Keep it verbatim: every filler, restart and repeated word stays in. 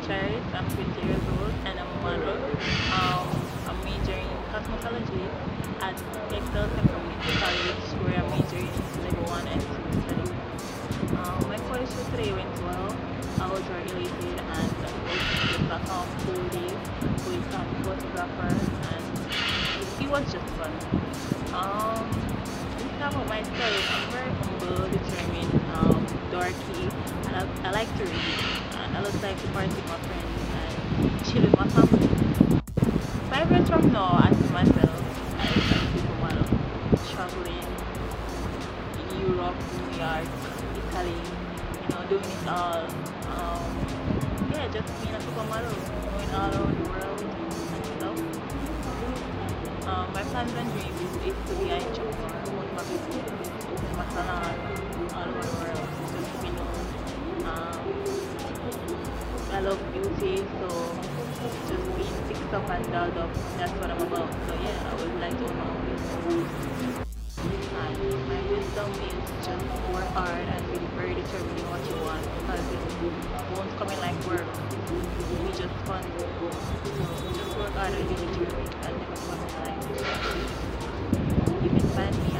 Charis. I'm twenty years old and I'm a model. Um, I'm majoring in cosmetology at Excel Community College, where I'm majoring in level one and two studies. Um, my photo shoot today went well. I was very elated and was just back home full day with some photographers, and it was just fun. Um, about myself, I'm very humble, determined, um, dorky, and I, I like to read, and I just like to party with my friends and chill with my family. Five years from now, I see myself as a supermodel, traveling in Europe, New York, Italy, you know, doing it all. Um, yeah, just being a supermodel, going all around the world and stuff. Um, my plans and dreams is, is to be an entrepreneur, own my business, own my salon all over the world, just to be known. Um, I love beauty, so just being fixed up and dolled up, that's what I'm about. So yeah, I would like to own my own business. And my wisdom is just work hard and be very determined in what you want, because it won't come in like work. It'll be just fun. So just work hard and be determined and never come in like. You can find me